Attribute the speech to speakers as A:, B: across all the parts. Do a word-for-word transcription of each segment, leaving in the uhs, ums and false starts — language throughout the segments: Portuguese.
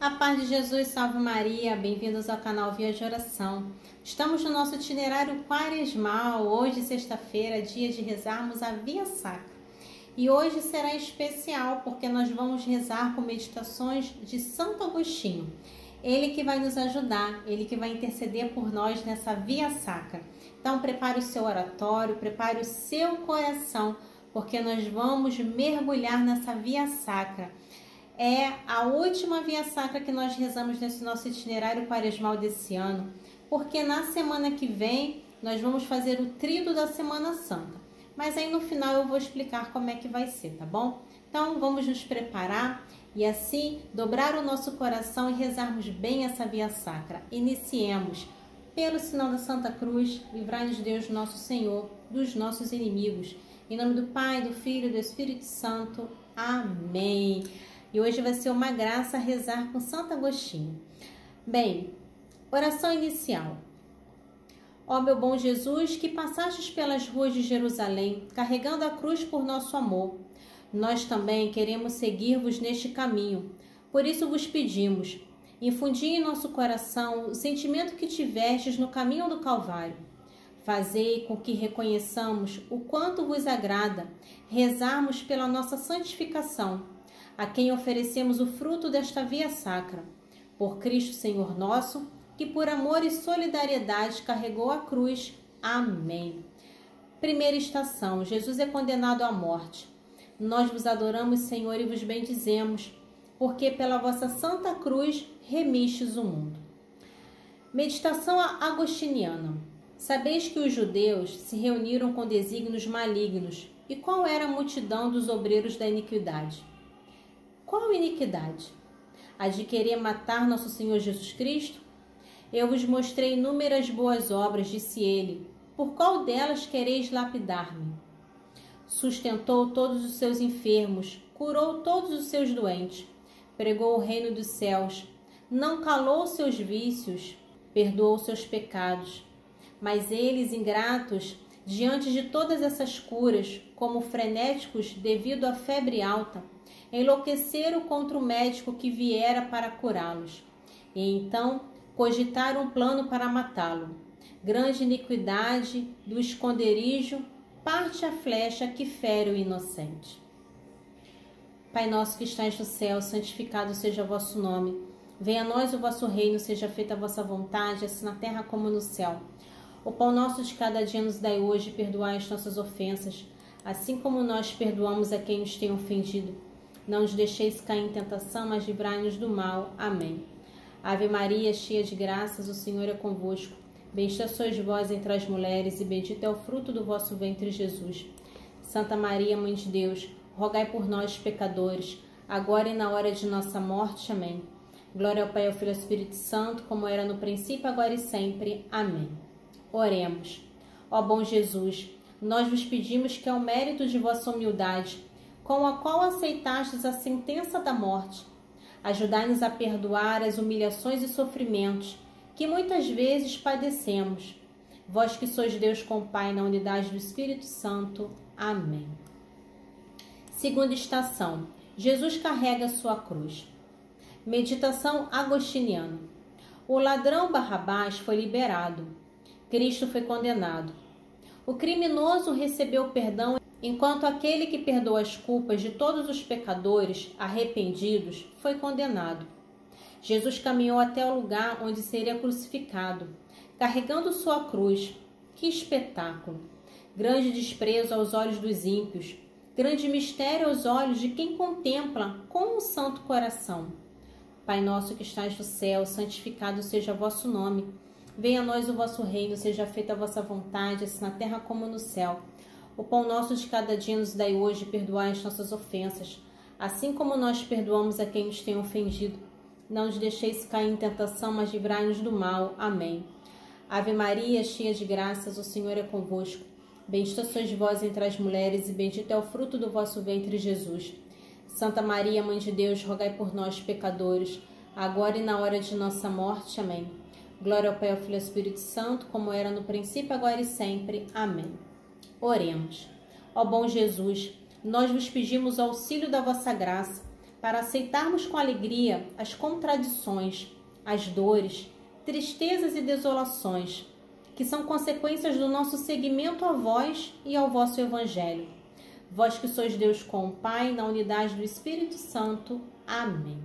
A: A paz de Jesus, salve Maria, bem-vindos ao canal Via de Oração. Estamos no nosso itinerário quaresmal, hoje sexta-feira, dia de rezarmos a Via Sacra. E hoje será especial porque nós vamos rezar com meditações de Santo Agostinho. Ele que vai nos ajudar, ele que vai interceder por nós nessa Via Sacra. Então prepare o seu oratório, prepare o seu coração, porque nós vamos mergulhar nessa Via Sacra. É a última Via Sacra que nós rezamos nesse nosso itinerário quaresmal desse ano, porque na semana que vem nós vamos fazer o tríduo da Semana Santa. Mas aí no final eu vou explicar como é que vai ser, tá bom? Então vamos nos preparar e assim dobrar o nosso coração e rezarmos bem essa Via Sacra. Iniciemos. Pelo sinal da Santa Cruz, livrai-nos Deus nosso Senhor dos nossos inimigos. Em nome do Pai, do Filho e do Espírito Santo. Amém. E hoje vai ser uma graça rezar com Santo Agostinho. Bem, oração inicial. Ó meu bom Jesus, que passastes pelas ruas de Jerusalém, carregando a cruz por nosso amor, nós também queremos seguir-vos neste caminho. Por isso vos pedimos, infundi em nosso coração o sentimento que tivestes no caminho do Calvário. Fazei com que reconheçamos o quanto vos agrada rezarmos pela nossa santificação, a quem oferecemos o fruto desta Via Sacra. Por Cristo Senhor nosso, que por amor e solidariedade carregou a cruz. Amém. Primeira estação. Jesus é condenado à morte. Nós vos adoramos, Senhor, e vos bendizemos, porque pela vossa santa cruz remistes o mundo. Meditação agostiniana. Sabeis que os judeus se reuniram com desígnios malignos. E qual era a multidão dos obreiros da iniquidade? Qual iniquidade? A de querer matar nosso Senhor Jesus Cristo? Eu vos mostrei inúmeras boas obras, disse ele. Por qual delas quereis lapidar-me? Sustentou todos os seus enfermos, curou todos os seus doentes, pregou o reino dos céus, não calou seus vícios, perdoou seus pecados. Mas eles, ingratos, diante de todas essas curas, como frenéticos devido à febre alta, enlouqueceram contra o médico que viera para curá-los. E então cogitaram um plano para matá-lo. Grande iniquidade do esconderijo, parte a flecha que fere o inocente. Pai nosso que estais no céu, santificado seja o vosso nome. Venha a nós o vosso reino, seja feita a vossa vontade, assim na terra como no céu. O pão nosso de cada dia nos dai hoje, perdoai as nossas ofensas, assim como nós perdoamos a quem nos tem ofendido. Não nos deixeis cair em tentação, mas livrai-nos do mal. Amém. Ave Maria, cheia de graças, o Senhor é convosco. Bendita sois vós entre as mulheres, e bendito é o fruto do vosso ventre, Jesus. Santa Maria, Mãe de Deus, rogai por nós, pecadores, agora e na hora de nossa morte. Amém. Glória ao Pai, ao Filho e ao Espírito Santo, como era no princípio, agora e sempre. Amém. Oremos. Ó bom Jesus, nós vos pedimos que, ao mérito de vossa humildade, com a qual aceitastes a sentença da morte, ajudai-nos a perdoar as humilhações e sofrimentos que muitas vezes padecemos. Vós que sois Deus com o Pai na unidade do Espírito Santo. Amém. Segunda estação. Jesus carrega sua cruz. Meditação agostiniana. O ladrão Barrabás foi liberado. Cristo foi condenado. O criminoso recebeu perdão, enquanto aquele que perdoa as culpas de todos os pecadores arrependidos foi condenado. Jesus caminhou até o lugar onde seria crucificado, carregando sua cruz. Que espetáculo! Grande desprezo aos olhos dos ímpios, grande mistério aos olhos de quem contempla com um santo coração. Pai nosso que estais no céu, santificado seja o vosso nome. Venha a nós o vosso reino, seja feita a vossa vontade, assim na terra como no céu. O pão nosso de cada dia nos dai hoje, perdoai as nossas ofensas, assim como nós perdoamos a quem nos tem ofendido. Não nos deixeis cair em tentação, mas livrai-nos do mal. Amém. Ave Maria, cheia de graças, o Senhor é convosco. Bendita sois vós entre as mulheres, e bendito é o fruto do vosso ventre, Jesus. Santa Maria, Mãe de Deus, rogai por nós, pecadores, agora e na hora de nossa morte. Amém. Glória ao Pai, ao Filho e ao Espírito Santo, como era no princípio, agora e sempre. Amém. Oremos. Ó bom Jesus, nós vos pedimos o auxílio da vossa graça, para aceitarmos com alegria as contradições, as dores, tristezas e desolações, que são consequências do nosso seguimento a vós e ao vosso Evangelho. Vós que sois Deus com o Pai, na unidade do Espírito Santo. Amém.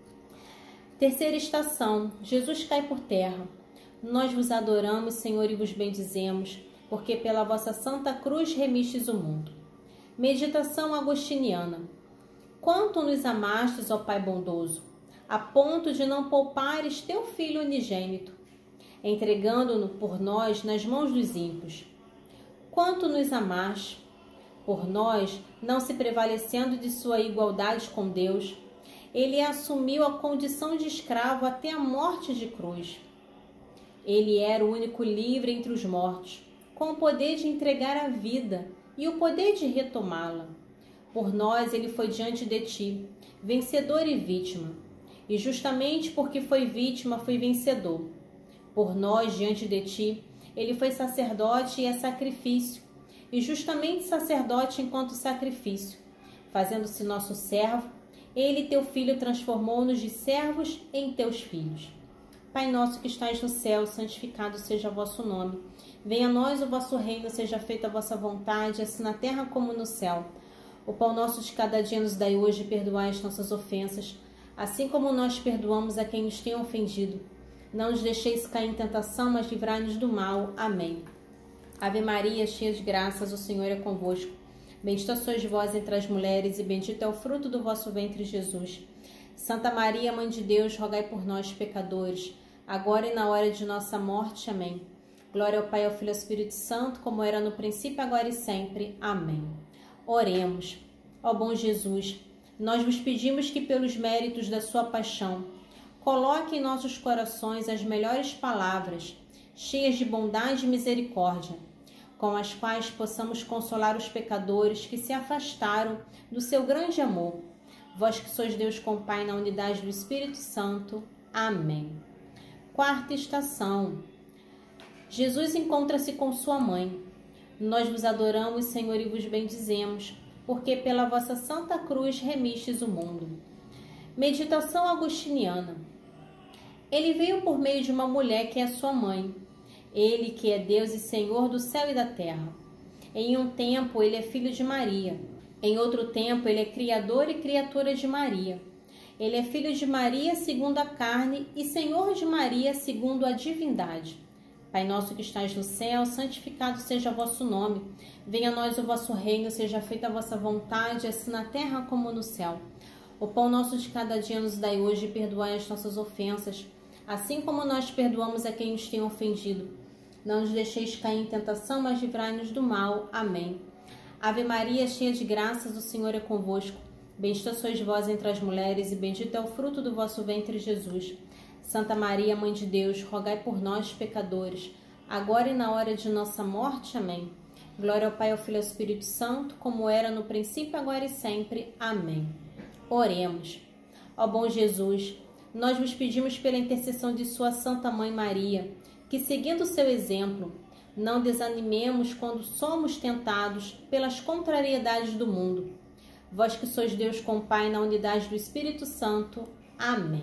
A: Terceira estação, Jesus cai por terra. Nós vos adoramos, Senhor, e vos bendizemos, porque pela vossa santa cruz remistes o mundo. Meditação agostiniana. Quanto nos amastes, ó Pai bondoso, a ponto de não poupares teu Filho unigênito, entregando-no por nós nas mãos dos ímpios. Quanto nos amaste, por nós, não se prevalecendo de sua igualdade com Deus, ele assumiu a condição de escravo até a morte de cruz. Ele era o único livre entre os mortos, com o poder de entregar a vida e o poder de retomá-la. Por nós ele foi diante de ti, vencedor e vítima. E justamente porque foi vítima, foi vencedor. Por nós, diante de ti, ele foi sacerdote e é sacrifício, e justamente sacerdote enquanto sacrifício. Fazendo-se nosso servo, ele, teu Filho, transformou-nos de servos em teus filhos. Pai nosso que estais no céu, santificado seja o vosso nome. Venha a nós o vosso reino, seja feita a vossa vontade, assim na terra como no céu. O pão nosso de cada dia nos dai hoje, e perdoai as nossas ofensas, assim como nós perdoamos a quem nos tem ofendido. Não nos deixeis cair em tentação, mas livrai-nos do mal. Amém. Ave Maria, cheia de graças, o Senhor é convosco. Bendita sois vós entre as mulheres, e bendito é o fruto do vosso ventre, Jesus. Santa Maria, Mãe de Deus, rogai por nós, pecadores, agora e na hora de nossa morte. Amém. Glória ao Pai, ao Filho e ao Espírito Santo, como era no princípio, agora e sempre. Amém. Oremos. Ó bom Jesus, nós vos pedimos que, pelos méritos da sua paixão, coloque em nossos corações as melhores palavras, cheias de bondade e misericórdia, com as quais possamos consolar os pecadores que se afastaram do seu grande amor. Vós que sois Deus com o Pai, na unidade do Espírito Santo. Amém. Quarta estação. Jesus encontra-se com sua mãe. Nós vos adoramos, Senhor, e vos bendizemos, porque pela vossa santa cruz remistes o mundo. Meditação agostiniana. Ele veio por meio de uma mulher que é sua mãe. Ele que é Deus e Senhor do céu e da terra. Em um tempo ele é filho de Maria. Em outro tempo ele é criador e criatura de Maria. Ele é filho de Maria segundo a carne e Senhor de Maria segundo a divindade. Pai nosso que estais no céu, santificado seja o vosso nome. Venha a nós o vosso reino, seja feita a vossa vontade, assim na terra como no céu. O pão nosso de cada dia nos dai hoje, e perdoai as nossas ofensas, assim como nós perdoamos a quem nos tem ofendido. Não nos deixeis cair em tentação, mas livrai-nos do mal. Amém. Ave Maria, cheia de graças, o Senhor é convosco. Bendita sois vós entre as mulheres, e bendito é o fruto do vosso ventre, Jesus. Santa Maria, Mãe de Deus, rogai por nós, pecadores, agora e na hora de nossa morte. Amém. Glória ao Pai, ao Filho e ao Espírito Santo, como era no princípio, agora e sempre. Amém. Oremos. Ó bom Jesus, nós vos pedimos pela intercessão de sua Santa Mãe Maria, que, seguindo o seu exemplo, não desanimemos quando somos tentados pelas contrariedades do mundo. Vós que sois Deus com o Pai, na unidade do Espírito Santo. Amém.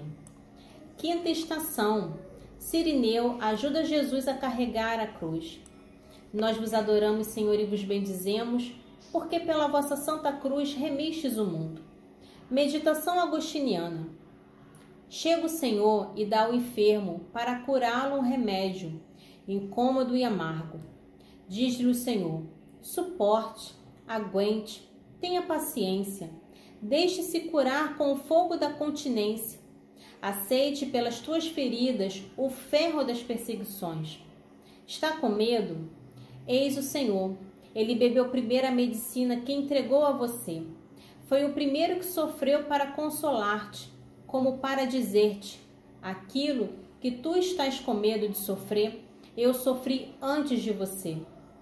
A: Quinta estação. Cirineu ajuda Jesus a carregar a cruz. Nós vos adoramos, Senhor, e vos bendizemos, porque pela vossa santa cruz remistes o mundo. Meditação agostiniana. Chega o Senhor e dá ao enfermo para curá-lo um remédio, incômodo e amargo. Diz-lhe o Senhor: suporte, aguente, tenha paciência, deixe-se curar com o fogo da continência. Aceite pelas tuas feridas o ferro das perseguições. Está com medo? Eis o Senhor. Ele bebeu primeiro a medicina que entregou a você. Foi o primeiro que sofreu para consolar-te, como para dizer-te: aquilo que tu estás com medo de sofrer, eu sofri antes de você.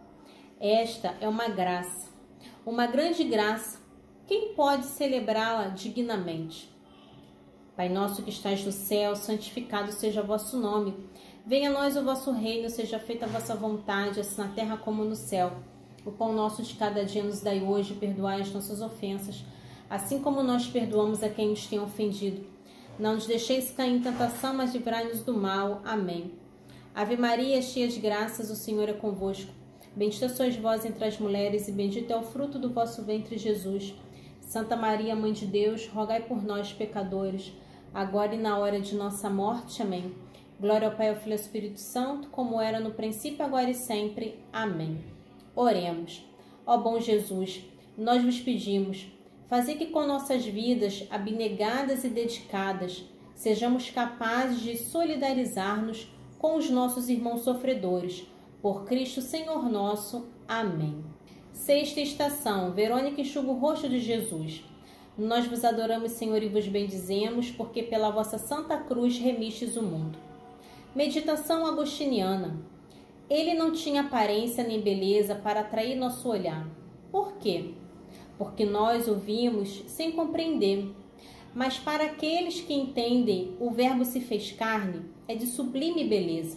A: Esta é uma graça, uma grande graça. Quem pode celebrá-la dignamente? Pai nosso que estais no céu, santificado seja o vosso nome. Venha a nós o vosso reino, seja feita a vossa vontade, assim na terra como no céu. O pão nosso de cada dia nos dai hoje, perdoai as nossas ofensas, assim como nós perdoamos a quem nos tem ofendido. Não nos deixeis cair em tentação, mas livrai-nos do mal. Amém. Ave Maria, cheia de graças, o Senhor é convosco. Bendita sois vós entre as mulheres, e bendito é o fruto do vosso ventre, Jesus. Santa Maria, Mãe de Deus, rogai por nós, pecadores, agora e na hora de nossa morte. Amém. Glória ao Pai, ao Filho e ao Espírito Santo, como era no princípio, agora e sempre. Amém. Oremos. Ó bom Jesus, nós vos pedimos, fazei que com nossas vidas abnegadas e dedicadas sejamos capazes de solidarizar-nos com os nossos irmãos sofredores. Por Cristo Senhor nosso. Amém. Sexta estação. Verônica enxuga o rosto de Jesus. Nós vos adoramos, Senhor, e vos bendizemos, porque pela vossa santa cruz remistes o mundo. Meditação agostiniana. Ele não tinha aparência nem beleza para atrair nosso olhar. Por quê? Porque nós o vimos sem compreender. Mas para aqueles que entendem, o Verbo se fez carne, é de sublime beleza.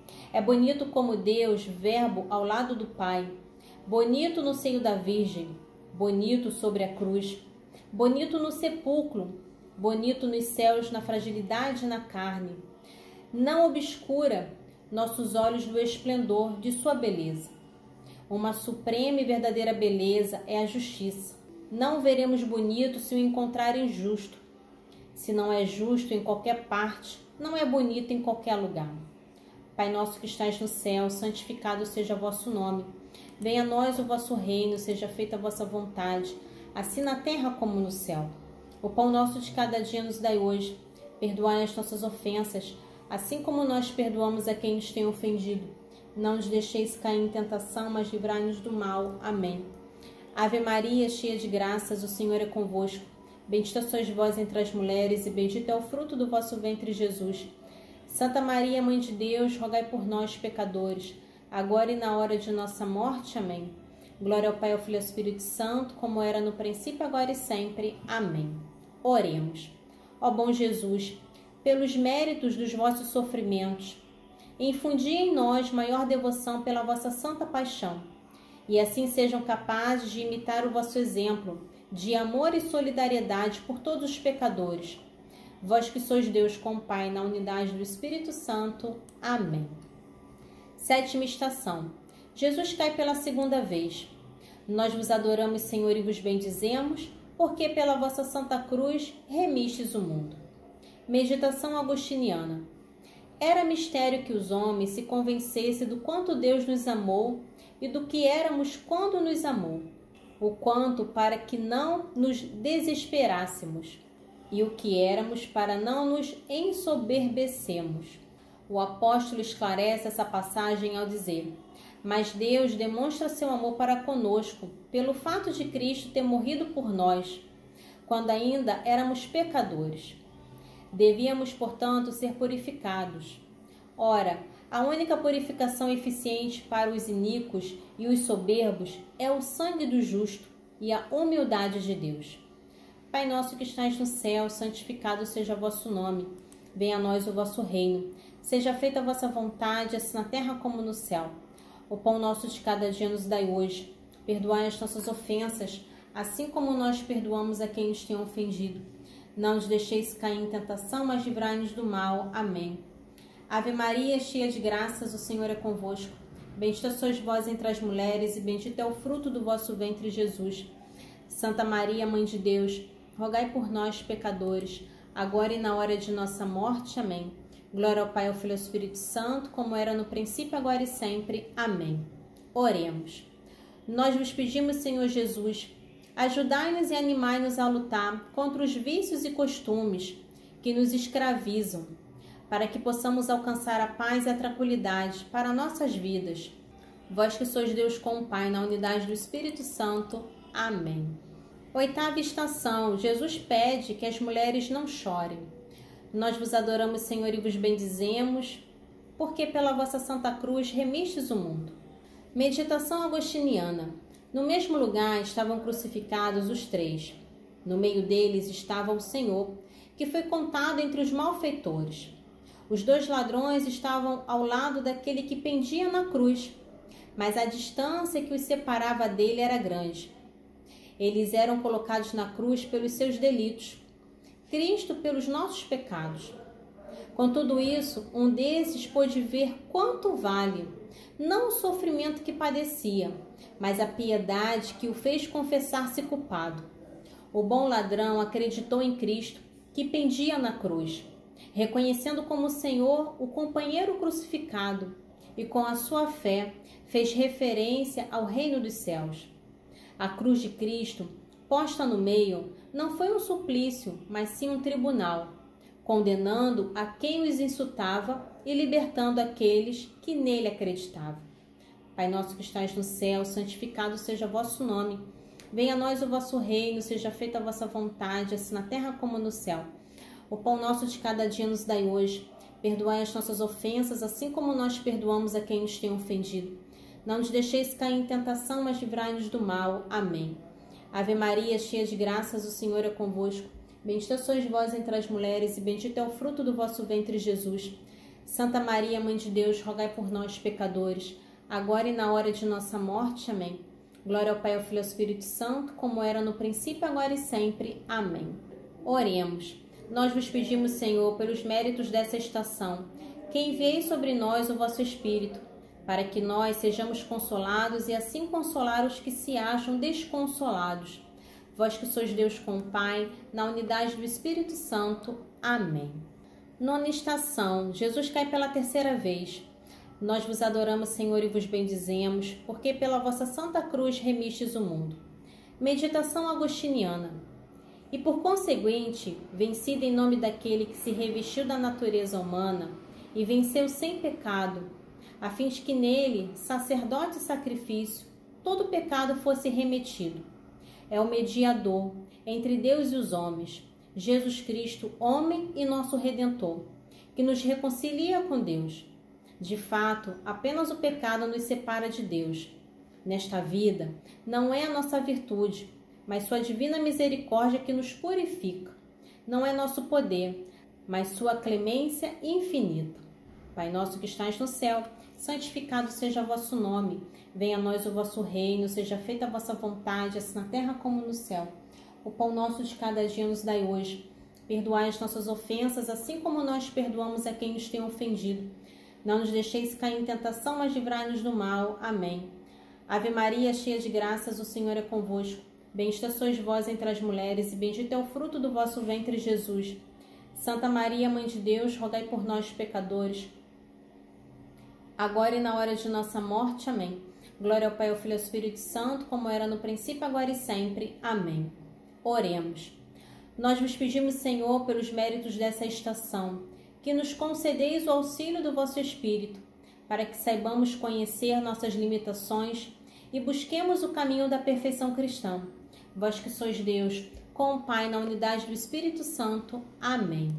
A: É bonito como Deus, Verbo ao lado do Pai, bonito no seio da Virgem, bonito sobre a cruz, bonito no sepulcro, bonito nos céus, na fragilidade e na carne. Não obscura nossos olhos do esplendor de sua beleza. Uma suprema e verdadeira beleza é a justiça. Não o veremos bonito se o encontrarem justo. Se não é justo em qualquer parte, não é bonito em qualquer lugar. Pai nosso que estais no céu, santificado seja o vosso nome. Venha a nós o vosso reino, seja feita a vossa vontade, assim na terra como no céu. O pão nosso de cada dia nos dai hoje. Perdoai as nossas ofensas, assim como nós perdoamos a quem nos tem ofendido. Não nos deixeis cair em tentação, mas livrai-nos do mal. Amém. Ave Maria, cheia de graças, o Senhor é convosco. Bendita sois vós entre as mulheres, e bendito é o fruto do vosso ventre, Jesus. Santa Maria, Mãe de Deus, rogai por nós, pecadores, agora e na hora de nossa morte. Amém. Glória ao Pai, ao Filho e ao Espírito Santo, como era no princípio, agora e sempre. Amém. Oremos. Ó bom Jesus, pelos méritos dos vossos sofrimentos, infundi em nós maior devoção pela vossa santa paixão, e assim sejam capazes de imitar o vosso exemplo de amor e solidariedade por todos os pecadores. Vós que sois Deus com o Pai, na unidade do Espírito Santo. Amém. Sétima estação. Jesus cai pela segunda vez. Nós vos adoramos, Senhor, e vos bendizemos, porque pela vossa santa cruz remistes o mundo. Meditação agostiniana. Era mistério que os homens se convencessem do quanto Deus nos amou e do que éramos quando nos amou, o quanto para que não nos desesperássemos, e o que éramos para não nos ensoberbecemos. O apóstolo esclarece essa passagem ao dizer: mas Deus demonstra seu amor para conosco pelo fato de Cristo ter morrido por nós, quando ainda éramos pecadores. Devíamos, portanto, ser purificados. Ora, a única purificação eficiente para os iníquos e os soberbos é o sangue do justo e a humildade de Deus. Pai nosso que estais no céu, santificado seja o vosso nome. Venha a nós o vosso reino. Seja feita a vossa vontade, assim na terra como no céu. O pão nosso de cada dia nos dai hoje. Perdoai as nossas ofensas, assim como nós perdoamos a quem nos tem ofendido. Não nos deixeis cair em tentação, mas livrai-nos do mal. Amém. Ave Maria, cheia de graças, o Senhor é convosco. Bendita sois vós entre as mulheres, e bendito é o fruto do vosso ventre, Jesus. Santa Maria, Mãe de Deus, rogai por nós, pecadores, agora e na hora de nossa morte. Amém. Glória ao Pai, ao Filho e ao Espírito Santo, como era no princípio, agora e sempre. Amém. Oremos. Nós vos pedimos, Senhor Jesus, ajudai-nos e animai-nos a lutar contra os vícios e costumes que nos escravizam, para que possamos alcançar a paz e a tranquilidade para nossas vidas. Vós que sois Deus com o Pai, na unidade do Espírito Santo. Amém. Oitava estação. Jesus pede que as mulheres não chorem. Nós vos adoramos, Senhor, e vos bendizemos, porque pela vossa santa cruz remistes o mundo. Meditação agostiniana. No mesmo lugar estavam crucificados os três. No meio deles estava o Senhor, que foi contado entre os malfeitores. Os dois ladrões estavam ao lado daquele que pendia na cruz, mas a distância que os separava dele era grande. Eles eram colocados na cruz pelos seus delitos, Cristo pelos nossos pecados. Com tudo isso, um desses pôde ver quanto vale, não o sofrimento que padecia, mas a piedade que o fez confessar-se culpado. O bom ladrão acreditou em Cristo, que pendia na cruz, reconhecendo como Senhor o companheiro crucificado, e com a sua fé fez referência ao reino dos céus. A cruz de Cristo, posta no meio, não foi um suplício, mas sim um tribunal, condenando a quem os insultava e libertando aqueles que nele acreditavam. Pai nosso que estais no céu, santificado seja o vosso nome. Venha a nós o vosso reino, seja feita a vossa vontade, assim na terra como no céu. O pão nosso de cada dia nos dai hoje. Perdoai as nossas ofensas, assim como nós perdoamos a quem nos tem ofendido. Não nos deixeis cair em tentação, mas livrai-nos do mal. Amém. Ave Maria, cheia de graças, o Senhor é convosco. Bendita sois vós entre as mulheres, e bendito é o fruto do vosso ventre, Jesus. Santa Maria, Mãe de Deus, rogai por nós, pecadores, agora e na hora de nossa morte. Amém. Glória ao Pai, ao Filho e ao Espírito Santo, como era no princípio, agora e sempre. Amém. Oremos. Nós vos pedimos, Senhor, pelos méritos dessa estação, que enviei sobre nós o vosso Espírito, para que nós sejamos consolados e assim consolar os que se acham desconsolados. Vós que sois Deus com o Pai, na unidade do Espírito Santo. Amém. Nona estação. Jesus cai pela terceira vez. Nós vos adoramos, Senhor, e vos bendizemos, porque pela vossa santa cruz remistes o mundo. Meditação agostiniana. E por conseguinte, vencida em nome daquele que se revestiu da natureza humana e venceu sem pecado, a fim de que nele, sacerdote e sacrifício, todo pecado fosse remetido. É o mediador entre Deus e os homens, Jesus Cristo, homem e nosso Redentor, que nos reconcilia com Deus. De fato, apenas o pecado nos separa de Deus. Nesta vida, não é a nossa virtude, mas sua divina misericórdia que nos purifica. Não é nosso poder, mas sua clemência infinita. Pai nosso que estais no céu, santificado seja o vosso nome. Venha a nós o vosso reino, seja feita a vossa vontade, assim na terra como no céu. O pão nosso de cada dia nos dai hoje. Perdoai as nossas ofensas, assim como nós perdoamos a quem nos tem ofendido. Não nos deixeis cair em tentação, mas livrai-nos do mal. Amém. Ave Maria, cheia de graças, o Senhor é convosco. Bendita sois vós entre as mulheres, e bendito é o fruto do vosso ventre, Jesus. Santa Maria, Mãe de Deus, rogai por nós, pecadores, agora e na hora de nossa morte. Amém. Glória ao Pai, ao Filho e ao Espírito Santo, como era no princípio, agora e sempre. Amém. Oremos. Nós vos pedimos, Senhor, pelos méritos dessa estação, que nos concedeis o auxílio do vosso Espírito, para que saibamos conhecer nossas limitações e busquemos o caminho da perfeição cristã. Vós que sois Deus, com o Pai, na unidade do Espírito Santo. Amém.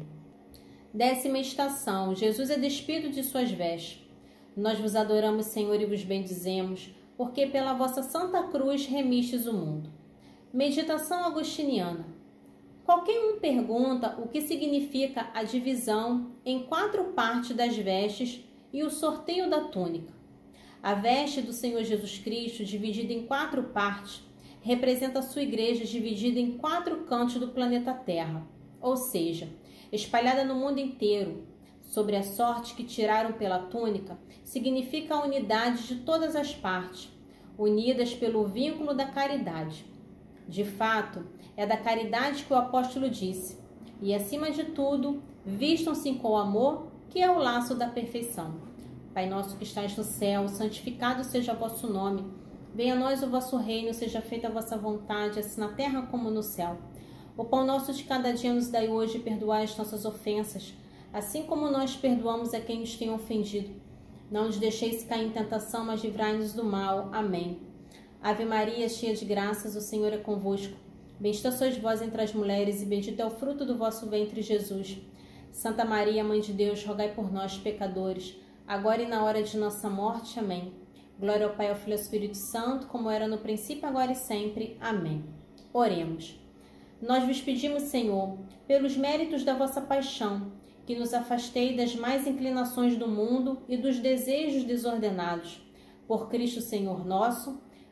A: Décima estação. Jesus é despido de suas vestes. Nós vos adoramos, Senhor, e vos bendizemos, porque pela vossa santa cruz remistes o mundo. Meditação agostiniana. Qualquer um pergunta o que significa a divisão em quatro partes das vestes e o sorteio da túnica. A veste do Senhor Jesus Cristo, dividida em quatro partes, representa a sua igreja dividida em quatro cantos do planeta Terra, ou seja, espalhada no mundo inteiro. Sobre a sorte que tiraram pela túnica, significa a unidade de todas as partes, unidas pelo vínculo da caridade. De fato, é da caridade que o apóstolo disse, e acima de tudo, vistam-se com o amor, que é o laço da perfeição. Pai nosso que estais no céu, santificado seja o vosso nome. Venha a nós o vosso reino, seja feita a vossa vontade, assim na terra como no céu. O pão nosso de cada dia nos dai hoje, e perdoai as nossas ofensas, assim como nós perdoamos a quem nos tem ofendido. Não nos deixeis cair em tentação, mas livrai-nos do mal. Amém. Ave Maria, cheia de graças, o Senhor é convosco. Bendita sois vós entre as mulheres, e bendito é o fruto do vosso ventre, Jesus. Santa Maria, Mãe de Deus, rogai por nós, pecadores, agora e na hora de nossa morte. Amém. Glória ao Pai, ao Filho e ao Espírito Santo, como era no princípio, agora e sempre. Amém. Oremos. Nós vos pedimos, Senhor, pelos méritos da vossa paixão, que nos afastei das mais inclinações do mundo e dos desejos desordenados. Por Cristo Senhor nosso.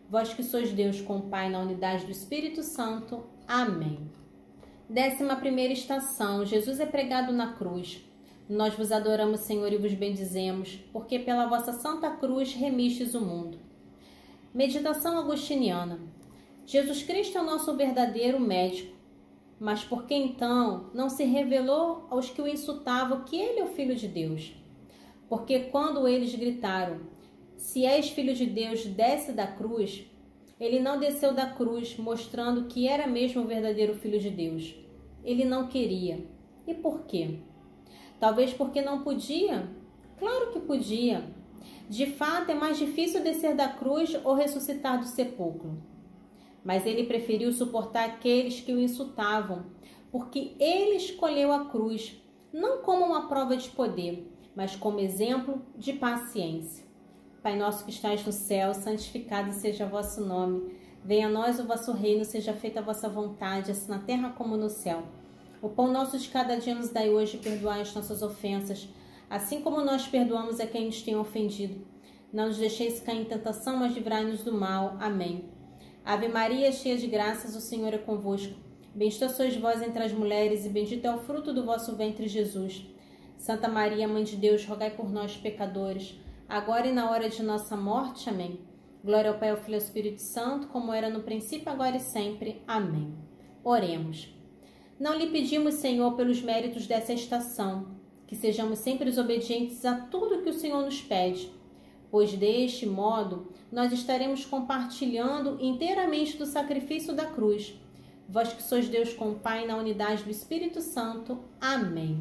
A: vós que sois Deus com o Pai na unidade do Espírito Santo. Amém. Décima primeira estação. Jesus é pregado na cruz. Nós vos adoramos, Senhor, e vos bendizemos, porque pela vossa santa cruz remistes o mundo. Meditação agostiniana. Jesus Cristo é o nosso verdadeiro médico, mas por que então não se revelou aos que o insultavam que ele é o Filho de Deus? Porque quando eles gritaram, se és Filho de Deus, desce da cruz, ele não desceu da cruz, mostrando que era mesmo o verdadeiro Filho de Deus. Ele não queria. E por quê? Talvez porque não podia? Claro que podia. De fato, é mais difícil descer da cruz ou ressuscitar do sepulcro. Mas ele preferiu suportar aqueles que o insultavam, porque ele escolheu a cruz, não como uma prova de poder, mas como exemplo de paciência. Pai nosso que estais no céu, santificado seja o vosso nome. Venha a nós o vosso reino, seja feita a vossa vontade, assim na terra como no céu. O pão nosso de cada dia nos dai hoje, perdoai as nossas ofensas, assim como nós perdoamos a quem nos tem ofendido. Não nos deixeis cair em tentação, mas livrai-nos do mal. Amém. Ave Maria, cheia de graças, o Senhor é convosco. Bendita sois vós entre as mulheres, e bendito é o fruto do vosso ventre, Jesus. Santa Maria, Mãe de Deus, rogai por nós, pecadores, agora e na hora de nossa morte. Amém. Glória ao Pai, ao Filho e ao Espírito Santo, como era no princípio, agora e sempre. Amém. Oremos. Não lhe pedimos, Senhor, pelos méritos dessa estação, que sejamos sempre obedientes a tudo que o Senhor nos pede, pois deste modo nós estaremos compartilhando inteiramente do sacrifício da cruz. Vós que sois Deus com o Pai na unidade do Espírito Santo. Amém.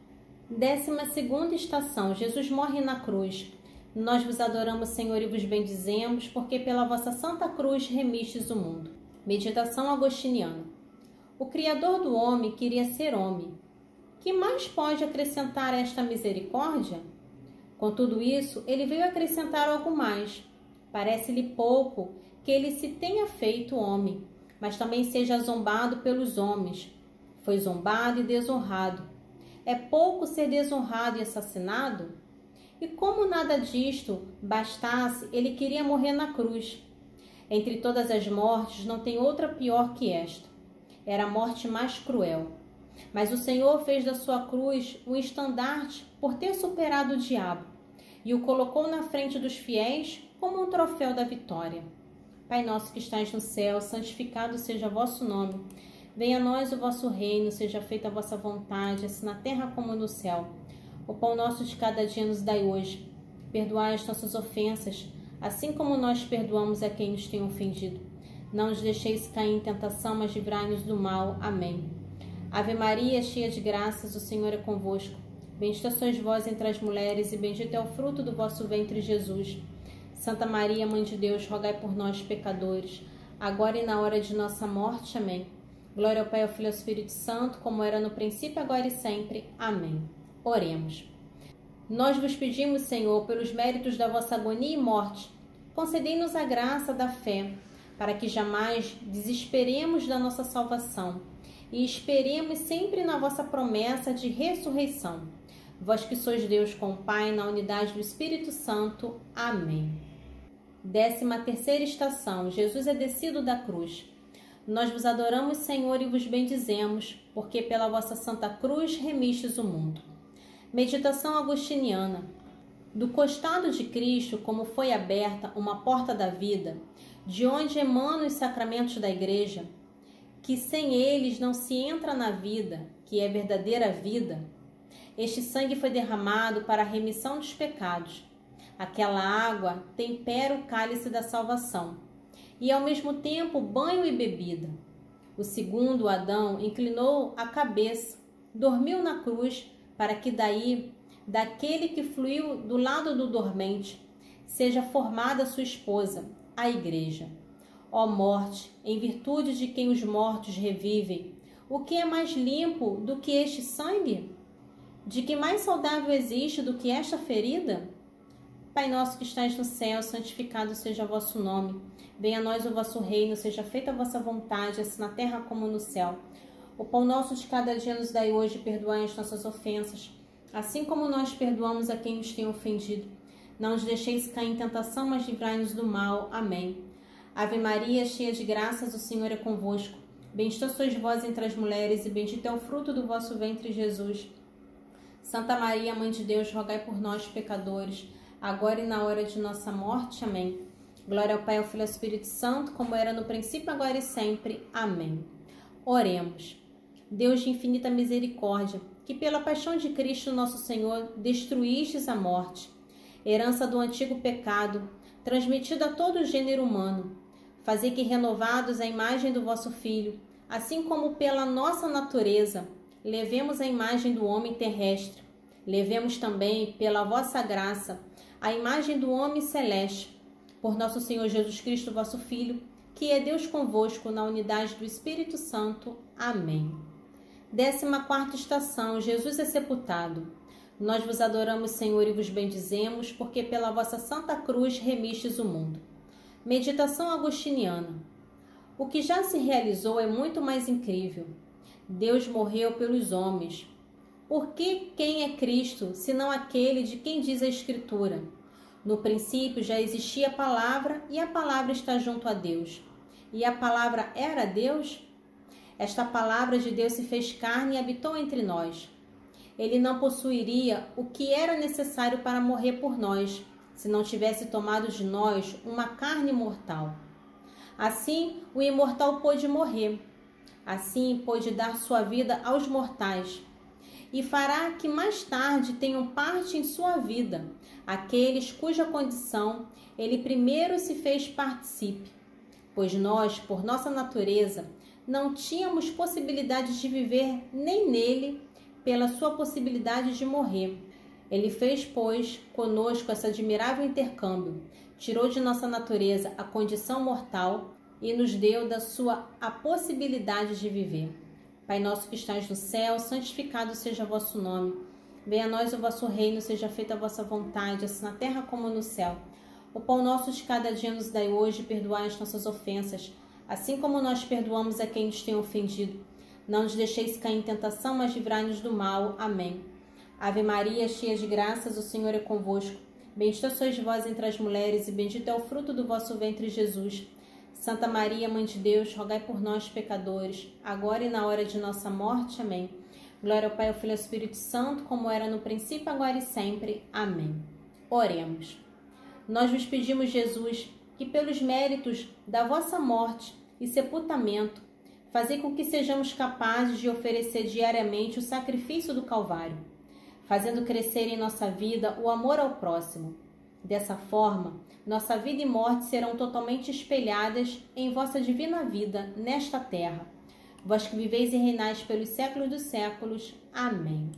A: Décima segunda estação. Jesus morre na cruz. Nós vos adoramos, Senhor, e vos bendizemos, porque pela vossa santa cruz remistes o mundo. Meditação agostiniana. O Criador do homem queria ser homem. Que mais pode acrescentar a esta misericórdia? Com tudo isso, ele veio acrescentar algo mais. Parece-lhe pouco que ele se tenha feito homem, mas também seja zombado pelos homens. Foi zombado e desonrado. É pouco ser desonrado e assassinado? E como nada disto bastasse, ele queria morrer na cruz. Entre todas as mortes, não tem outra pior que esta. Era a morte mais cruel. Mas o Senhor fez da sua cruz um estandarte por ter superado o diabo e o colocou na frente dos fiéis como um troféu da vitória. Pai nosso que estais no céu, santificado seja o vosso nome. Venha a nós o vosso reino, seja feita a vossa vontade, assim na terra como no céu. O pão nosso de cada dia nos dai hoje. Perdoai as nossas ofensas, assim como nós perdoamos a quem nos tem ofendido. Não nos deixeis cair em tentação, mas livrai-nos do mal. Amém. Ave Maria, cheia de graças, o Senhor é convosco. Bendita sois vós entre as mulheres, e bendito é o fruto do vosso ventre, Jesus. Santa Maria, Mãe de Deus, rogai por nós, pecadores, agora e na hora de nossa morte. Amém. Glória ao Pai, ao Filho e ao Espírito Santo, como era no princípio, agora e sempre. Amém. Oremos. Nós vos pedimos, Senhor, pelos méritos da vossa agonia e morte, concedei-nos a graça da fé, para que jamais desesperemos da nossa salvação e esperemos sempre na vossa promessa de ressurreição. Vós que sois Deus com o Pai, na unidade do Espírito Santo. Amém. Décima terceira estação. Jesus é descido da cruz. Nós vos adoramos, Senhor, e vos bendizemos, porque pela vossa santa cruz remistes o mundo. Meditação agostiniana. Do costado de Cristo, como foi aberta uma porta da vida, de onde emanam os sacramentos da Igreja, que sem eles não se entra na vida, que é verdadeira vida. Este sangue foi derramado para a remissão dos pecados. Aquela água tempera o cálice da salvação, e ao mesmo tempo banho e bebida. O segundo Adão inclinou a cabeça, dormiu na cruz, para que daí, daquele que fluiu do lado do dormente, seja formada sua esposa, a Igreja. Ó morte, em virtude de quem os mortos revivem, o que é mais limpo do que este sangue? De que mais saudável existe do que esta ferida? Pai nosso que estais no céu, santificado seja o vosso nome. Venha a nós o vosso reino, seja feita a vossa vontade, assim na terra como no céu. O pão nosso de cada dia nos dai hoje, perdoai as nossas ofensas, assim como nós perdoamos a quem nos tem ofendido. Não nos deixeis cair em tentação, mas livrai-nos do mal. Amém. Ave Maria, cheia de graças, o Senhor é convosco. Bendita sois vós entre as mulheres, e bendito é o fruto do vosso ventre, Jesus. Santa Maria, Mãe de Deus, rogai por nós, pecadores, agora e na hora de nossa morte. Amém. Glória ao Pai, ao Filho e ao Espírito Santo, como era no princípio, agora e sempre. Amém. Oremos. Deus de infinita misericórdia, que pela paixão de Cristo nosso Senhor destruístes a morte, herança do antigo pecado, transmitido a todo o gênero humano, fazei que, renovados à imagem do vosso Filho, assim como pela nossa natureza, levemos a imagem do homem terrestre, levemos também, pela vossa graça, a imagem do homem celeste, por nosso Senhor Jesus Cristo, vosso Filho, que é Deus convosco, na unidade do Espírito Santo. Amém. Décima quarta estação, Jesus é sepultado. Nós vos adoramos, Senhor, e vos bendizemos, porque pela vossa santa cruz remistes o mundo. Meditação agostiniana. O que já se realizou é muito mais incrível. Deus morreu pelos homens. Por que quem é Cristo, senão aquele de quem diz a Escritura? No princípio já existia a palavra, e a palavra está junto a Deus. E a palavra era Deus? Esta palavra de Deus se fez carne e habitou entre nós. Ele não possuiria o que era necessário para morrer por nós, se não tivesse tomado de nós uma carne mortal. Assim, o imortal pôde morrer. Assim, pôde dar sua vida aos mortais. E fará que mais tarde tenham parte em sua vida aqueles cuja condição ele primeiro se fez participe. Pois nós, por nossa natureza, não tínhamos possibilidade de viver nem nele, pela sua possibilidade de morrer. Ele fez, pois, conosco esse admirável intercâmbio, tirou de nossa natureza a condição mortal e nos deu da sua a possibilidade de viver. Pai nosso que estais no céu, santificado seja o vosso nome. Venha a nós o vosso reino, seja feita a vossa vontade, assim na terra como no céu. O pão nosso de cada dia nos dai hoje, perdoai as nossas ofensas, assim como nós perdoamos a quem nos tem ofendido. Não nos deixeis cair em tentação, mas livrai-nos do mal. Amém. Ave Maria, cheia de graças, o Senhor é convosco. Bendita sois vós entre as mulheres, e bendito é o fruto do vosso ventre, Jesus. Santa Maria, Mãe de Deus, rogai por nós, pecadores, agora e na hora de nossa morte. Amém. Glória ao Pai, ao Filho e ao Espírito Santo, como era no princípio, agora e sempre. Amém. Oremos. Nós vos pedimos, Jesus, que pelos méritos da vossa morte e sepultamento, fazei com que sejamos capazes de oferecer diariamente o sacrifício do Calvário, fazendo crescer em nossa vida o amor ao próximo. Dessa forma, nossa vida e morte serão totalmente espelhadas em vossa divina vida nesta terra. Vós que viveis e reinais pelos séculos dos séculos. Amém.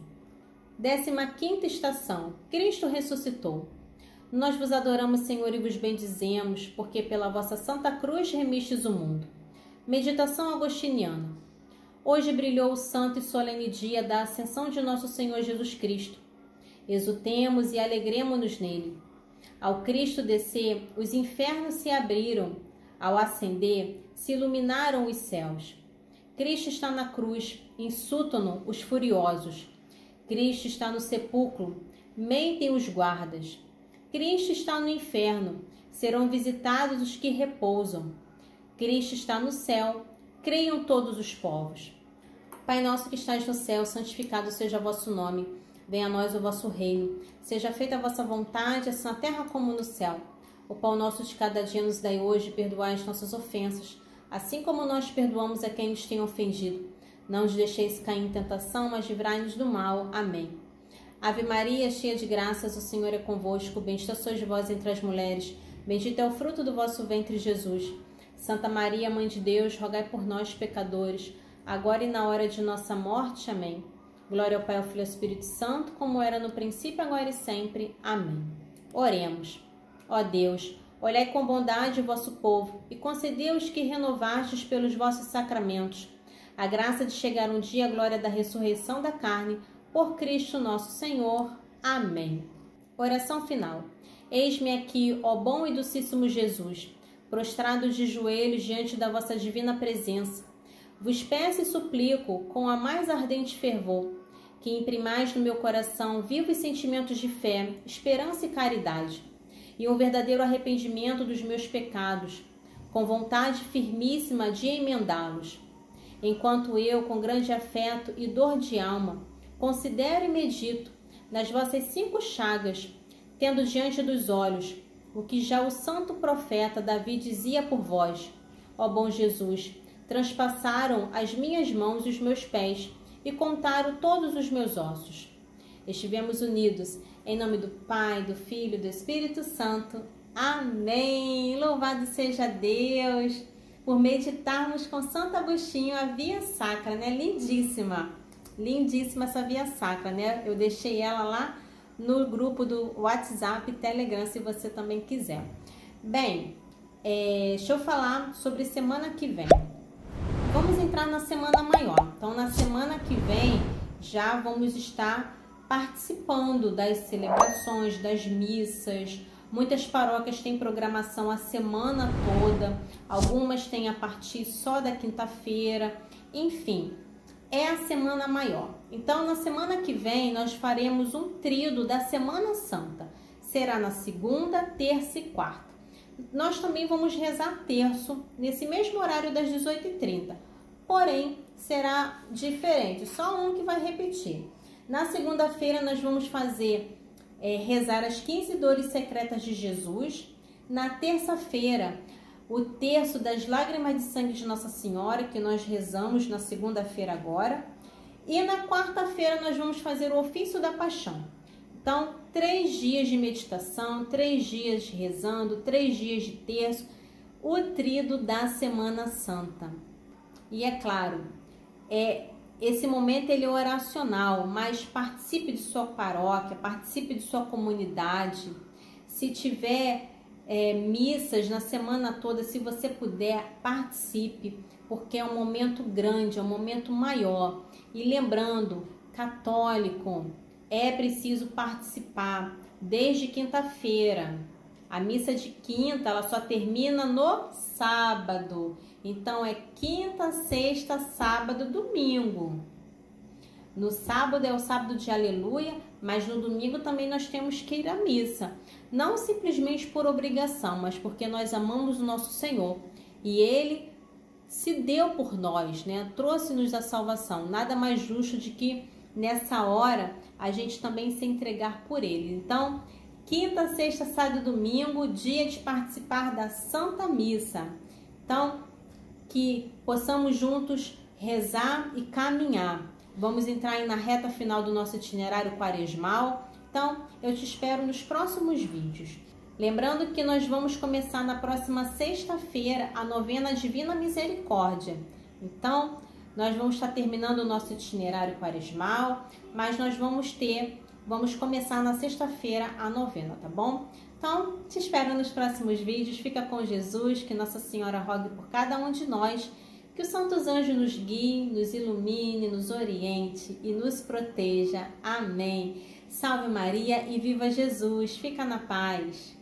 A: Décima quinta estação. Cristo ressuscitou. Nós vos adoramos, Senhor, e vos bendizemos, porque pela vossa santa cruz remistes o mundo. Meditação agostiniana. Hoje brilhou o santo e solene dia da ascensão de nosso Senhor Jesus Cristo. Exultemos e alegremo-nos nele. Ao Cristo descer, os infernos se abriram. Ao ascender, se iluminaram os céus. Cristo está na cruz, insultam-no os furiosos. Cristo está no sepulcro, mentem os guardas. Cristo está no inferno, serão visitados os que repousam. Cristo está no céu, creiam todos os povos. Pai nosso que estais no céu, santificado seja o vosso nome. Venha a nós o vosso reino. Seja feita a vossa vontade, assim na terra como no céu. O pão nosso de cada dia nos dai hoje, perdoai as nossas ofensas, assim como nós perdoamos a quem nos tem ofendido. Não nos deixeis cair em tentação, mas livrai-nos do mal. Amém. Ave Maria, cheia de graças, o Senhor é convosco. Bendita sois vós entre as mulheres. Bendito é o fruto do vosso ventre, Jesus. Santa Maria, Mãe de Deus, rogai por nós, pecadores, agora e na hora de nossa morte. Amém. Glória ao Pai, ao Filho e ao Espírito Santo, como era no princípio, agora e sempre. Amém. Oremos. Ó Deus, olhai com bondade o vosso povo e concedei-os que renovastes pelos vossos sacramentos a graça de chegar um dia à glória da ressurreição da carne, por Cristo nosso Senhor. Amém. Oração final. Eis-me aqui, ó bom e docíssimo Jesus, prostrado de joelhos diante da vossa divina presença. Vos peço e suplico, com a mais ardente fervor, que imprimais no meu coração vivos sentimentos de fé, esperança e caridade, e um verdadeiro arrependimento dos meus pecados, com vontade firmíssima de emendá-los. Enquanto eu, com grande afeto e dor de alma, considero e medito nas vossas cinco chagas, tendo diante dos olhos o que já o santo profeta Davi dizia por vós, ó bom Jesus, transpassaram as minhas mãos e os meus pés e contaram todos os meus ossos. Estivemos unidos em nome do Pai, do Filho e do Espírito Santo. Amém! Louvado seja Deus por meditarmos com Santo Agostinho a Via Sacra, né? Lindíssima! Lindíssima essa Via Sacra, né? Eu deixei ela lá no grupo do WhatsApp e Telegram, se você também quiser. Bem, é, deixa eu falar sobre semana que vem. Vamos entrar na semana maior. Então, na semana que vem, já vamos estar participando das celebrações, das missas. Muitas paróquias têm programação a semana toda, algumas têm a partir só da quinta-feira, enfim, é a semana maior. Então, na semana que vem, nós faremos um tríodo da Semana Santa. Será na segunda, terça e quarta. Nós também vamos rezar terço nesse mesmo horário das dezoito e trinta, porém, será diferente, só um que vai repetir. Na segunda-feira, nós vamos fazer É, rezar as quinze dores secretas de Jesus. Na terça-feira, o terço das lágrimas de sangue de Nossa Senhora, que nós rezamos na segunda-feira agora. E na quarta-feira nós vamos fazer o ofício da paixão. Então, três dias de meditação, três dias rezando, três dias de terço, o tríodo da Semana Santa. E é claro, é esse momento ele é oracional, mas participe de sua paróquia, participe de sua comunidade. Se tiver é, missas na semana toda, se você puder, participe, porque é um momento grande, é um momento maior. E lembrando, católico, é preciso participar desde quinta-feira. A missa de quinta, ela só termina no sábado. Então, é quinta, sexta, sábado, domingo. No sábado é o sábado de aleluia, mas no domingo também nós temos que ir à missa. Não simplesmente por obrigação, mas porque nós amamos o nosso Senhor. E Ele se deu por nós, né? Trouxe-nos a salvação. Nada mais justo de que nessa hora a gente também se entregar por Ele. Então, quinta, sexta, sábado e domingo, dia de participar da Santa Missa. Então, que possamos juntos rezar e caminhar. Vamos entrar aí na reta final do nosso itinerário quaresmal. Então, eu te espero nos próximos vídeos. Lembrando que nós vamos começar na próxima sexta-feira a novena Divina Misericórdia. Então, nós vamos estar terminando o nosso itinerário quaresmal, mas nós vamos ter, vamos começar na sexta-feira a novena, tá bom? Então, te espero nos próximos vídeos. Fica com Jesus, que Nossa Senhora rogue por cada um de nós, que os santos anjos nos guiem, nos ilumine, nos oriente e nos proteja. Amém. Salve Maria e viva Jesus. Fica na paz.